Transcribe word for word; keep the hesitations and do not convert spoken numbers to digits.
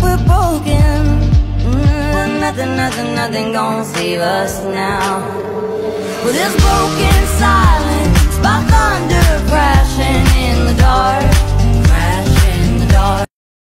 we're broken. Mm, nothing, nothing, nothing gonna save us now. With this broken silence